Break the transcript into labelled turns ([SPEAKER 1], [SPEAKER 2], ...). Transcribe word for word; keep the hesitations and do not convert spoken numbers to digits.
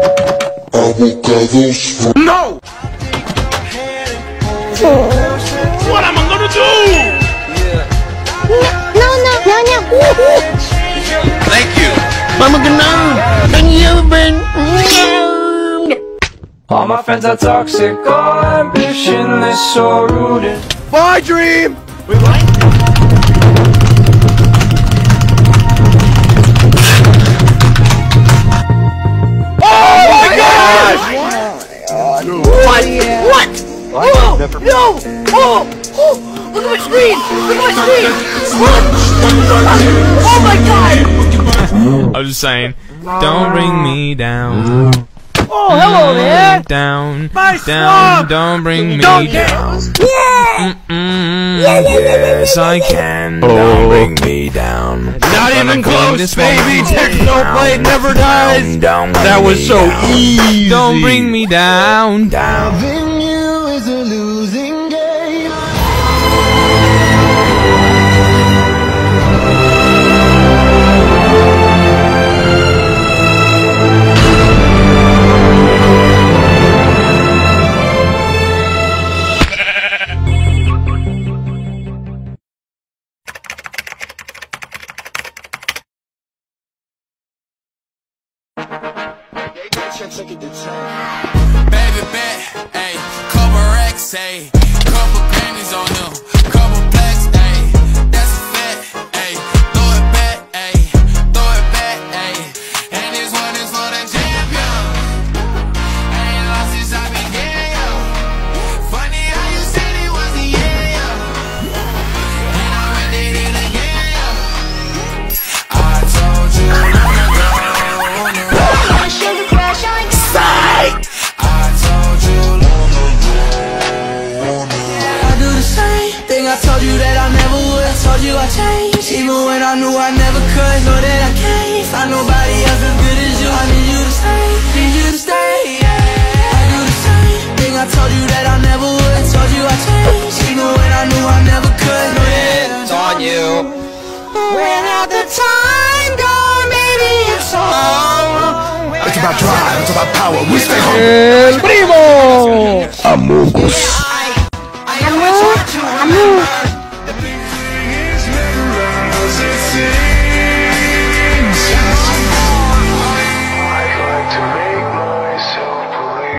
[SPEAKER 1] Avocados.
[SPEAKER 2] No! What am I gonna do?
[SPEAKER 3] No, no, no, no.
[SPEAKER 2] Thank you.
[SPEAKER 4] Mama Ganong, thank you, Ben.
[SPEAKER 5] All my friends are toxic, all ambitionless, so rooted.
[SPEAKER 2] Bye, Dream! We like Oh my gosh!
[SPEAKER 4] What? What? Oh, no! Oh, oh, look at my screen! Look at my screen! Oh my god!
[SPEAKER 6] I was just saying, don't bring me down.
[SPEAKER 4] Oh, hello there!
[SPEAKER 6] Down,
[SPEAKER 2] My
[SPEAKER 6] down,
[SPEAKER 2] swamp!
[SPEAKER 6] don't bring me
[SPEAKER 2] Don't
[SPEAKER 6] down.
[SPEAKER 4] Yeah!
[SPEAKER 6] Mm-mm, yes, I can. Don't bring me down.
[SPEAKER 2] Not even
[SPEAKER 6] Gonna bring
[SPEAKER 2] close,
[SPEAKER 6] this
[SPEAKER 2] baby!
[SPEAKER 6] one
[SPEAKER 2] Technoblade never dies!
[SPEAKER 6] down.
[SPEAKER 2] That was so easy!
[SPEAKER 6] Don't bring me down. Down.
[SPEAKER 1] Loving you is a losing game.
[SPEAKER 7] Baby bet, ayy, couple racks, ayy, couple Grammys on them, couple blacks, ayy, that's a fact, ayy, throw it back, ayy, throw it back, ayy, and this one is for the champion. I ain't lost since I began, yo. Funny how you said it was the end, yo. And I did it again, yo. I told you long ago. I told you that I never would, I told you I changed. Even when I knew I never could, know that I can't find nobody else as good as you. I need you to stay, need you to stay, yeah. I do the same thing, I told you that I never would, I told you I changed. Even when I knew I never could, know that it's on you. Without the time gone, maybe it's all.
[SPEAKER 1] It's about drive, it's about power. We stay home.
[SPEAKER 4] El primo!
[SPEAKER 1] Amogus.